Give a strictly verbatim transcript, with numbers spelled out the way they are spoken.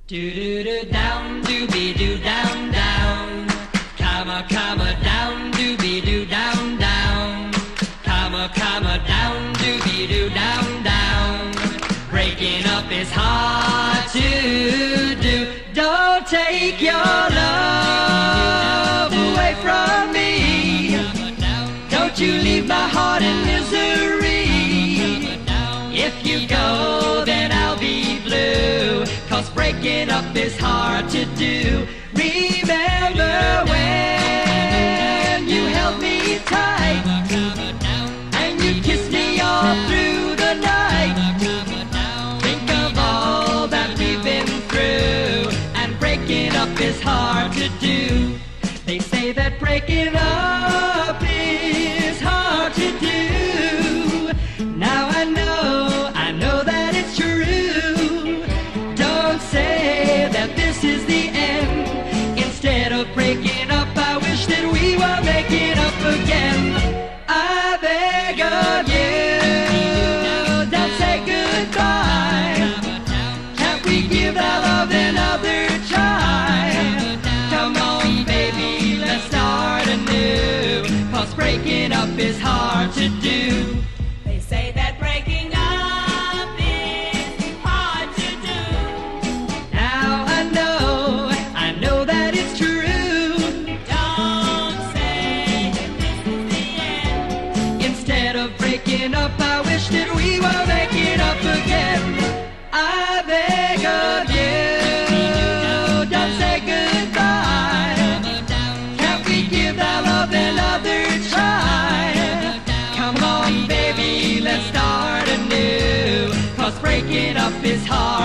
Do do do down, doobie doo down down. Comma comma down, doobie doo down down. Comma comma down, doobie doo down down. Breaking up is hard to do. Don't take your love away from me. Don't you leave my heart in misery. If you go, then I'll be blue. 'Cause breaking up is hard to do. Remember when you held me tight and you kissed me all through the night. Think of all that we've been through, and breaking up is hard to do. They say that breaking up is hard to do. Now I know, I know that it's true. Don't say that this is the end. Instead of breaking up, I wish that we were making up again. I beg of you, don't say goodbye. Can't we give our love another try? Come on, baby, let's start anew. 'Cause breaking up is hard to do. They say that breaking up is hard to do. Now I know, I know that it's true. Don't say that this is the end. Instead of breaking up, I wish that we were making up again. I beg of you, don't say goodbye. Can't we give our love another try? Come on, baby, let's start anew. 'Cause breaking up is hard.